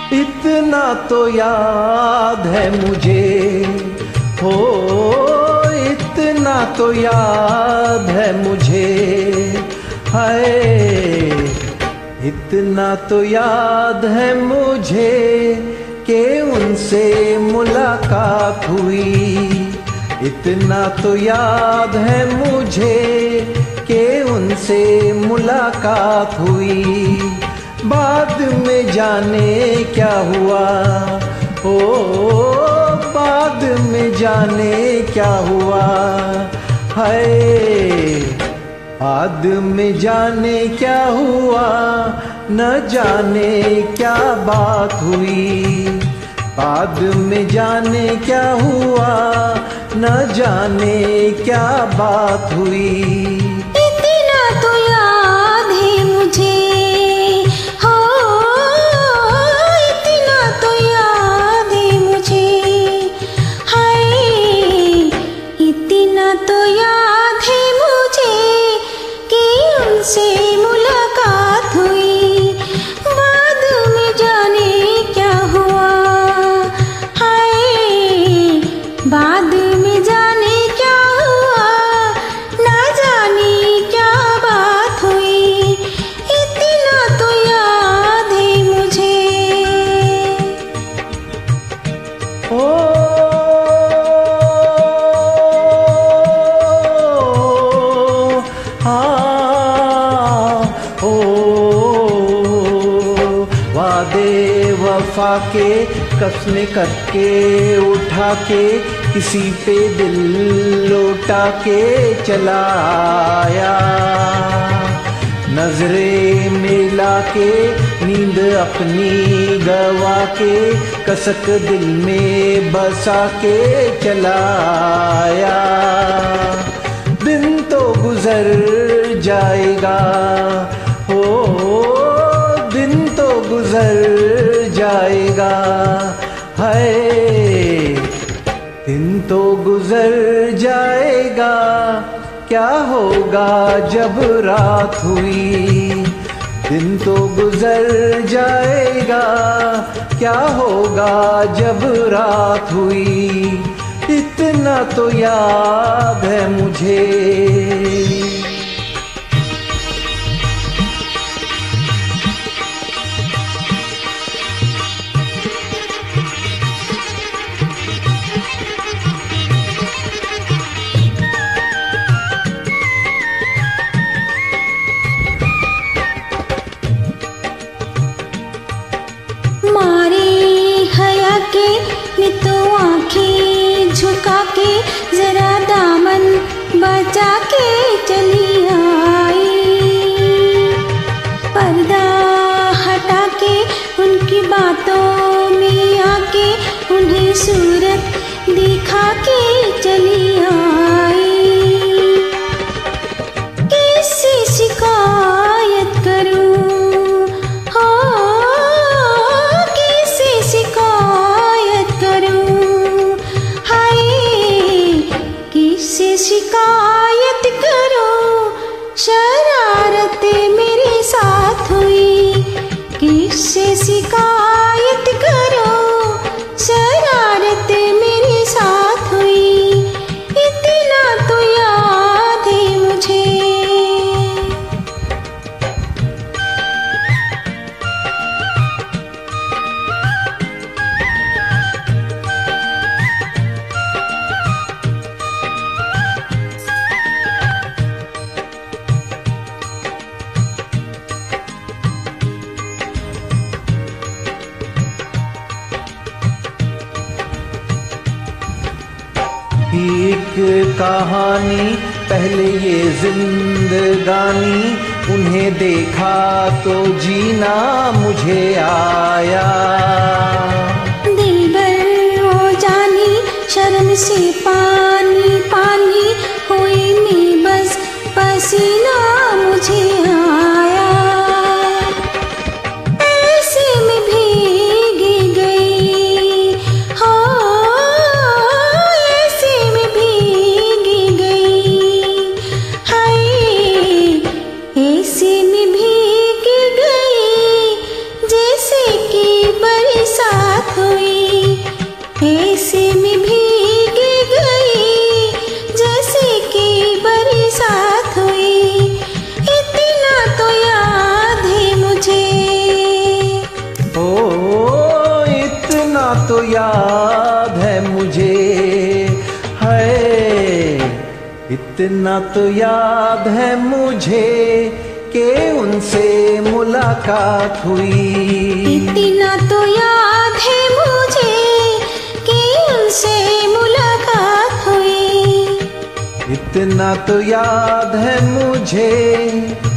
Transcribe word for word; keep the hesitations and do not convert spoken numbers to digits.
इतना तो याद है मुझे, हो इतना तो याद है मुझे, हाय इतना तो याद है मुझे कि उनसे मुलाकात हुई। इतना तो याद है मुझे कि उनसे मुलाकात हुई। बाद में जाने क्या हुआ, ओ बाद में जाने क्या हुआ, हाय बाद में जाने क्या हुआ, न जाने क्या बात हुई। बाद में जाने क्या हुआ, न जाने क्या बात हुई। इतना तो याद है मुझे, हो इतना तो याद है मुझे, हाय इतना तो याद है मुझे कि उनसे मुलाकात हुई। बाद में जाने क्या हुआ, हाय बाद में जाने क्या हुआ, ना जाने क्या बात हुई। इतना तो याद है मुझे। ओ हाँ ओ वादे वफा के कसमें करके उठा के किसी पे दिल लौटा के चला आया। नजरें मिला के नींद अपनी गवा के कसक दिल में बसा के चला आया। दिन तो गुजर जाएगा, हो दिन तो गुजर जाएगा, हाय दिन तो गुजर जाएगा। क्या होगा जब रात हुई, दिन तो गुजर जाएगा। क्या होगा जब रात हुई। इतना तो याद है मुझे। मैं तो आंखें झुका के जरा दामन बचा के चली आई। पर्दा हटा के उनकी बातों में आके उन्हें सूरत दिखा के चली आई। किससे शिकायत करूं, हो किससे शिकायत करूं, हाय किससे शिकायत करूं। शरारत मेरे साथ हुई, किससे शिकायत करूं। शरारत मेरे साथ हुई। इतना तो याद है मुझे। एक कहानी पहले ये जिंदगानी, उन्हें देखा तो जीना मुझे आया। दिलबर हो जानी शर्म से पानी पानी हुई मैं, बस पसीना मुझे आया। ऐसे में भीग गई, हो ऐसे में भीग गई, हाय ऐसे में भीग गई जैसे कि बरस तो याद है मुझे, है इतना तो याद है मुझे कि उनसे मुलाकात हुई। इतना तो याद है मुझे कि उनसे मुलाकात हुई। इतना तो याद है मुझे